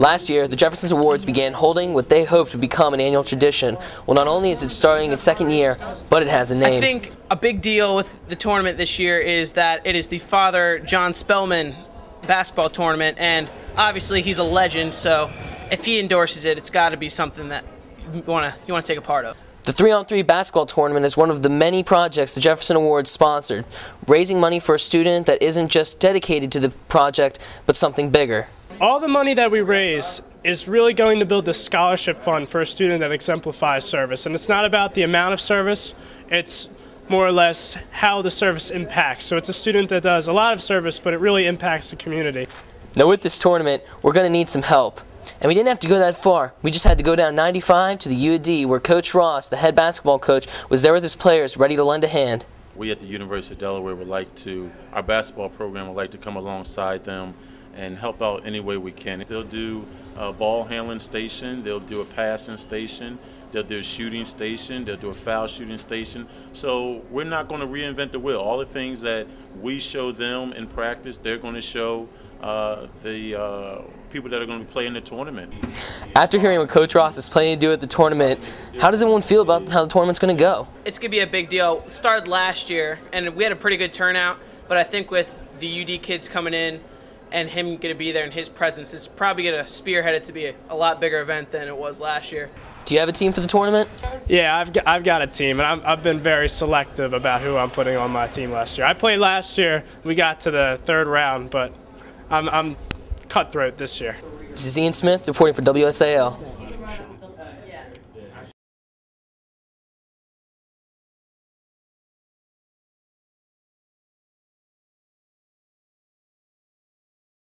Last year, the Jefferson's Awards began holding what they hoped would become an annual tradition. Well, not only is it starting its second year, but it has a name. I think a big deal with the tournament this year is that it is the Father John Spellman basketball tournament, and obviously he's a legend, so if he endorses it, it's got to be something that you want to take a part of. The 3-on-3 basketball tournament is one of the many projects the Jefferson Awards sponsored, raising money for a student that isn't just dedicated to the project, but something bigger. All the money that we raise is really going to build a scholarship fund for a student that exemplifies service. And it's not about the amount of service, it's more or less how the service impacts. So it's a student that does a lot of service, but it really impacts the community. Now with this tournament, we're going to need some help. And we didn't have to go that far. We just had to go down 95 to the U of D, where Coach Ross, the head basketball coach, was there with his players ready to lend a hand. We at the University of Delaware would like to, our basketball program would like to come alongside them and help out any way we can. They'll do a ball handling station, they'll do a passing station, they'll do a shooting station, they'll do a foul shooting station. So we're not going to reinvent the wheel. All the things that we show them in practice, they're going to show the people that are going to be playing the tournament. After hearing what Coach Ross is planning to do at the tournament, how does everyone feel about how the tournament's going to go? It's going to be a big deal. It started last year, and we had a pretty good turnout, but I think with the UD kids coming in and him going to be there in his presence, it's probably going to spearhead it to be a lot bigger event than it was last year. Do you have a team for the tournament? Yeah, I've got a team, and I've been very selective about who I'm putting on my team last year. I played last year, we got to the third round, but I'm cutthroat this year. This is Ian Smith reporting for WSAL.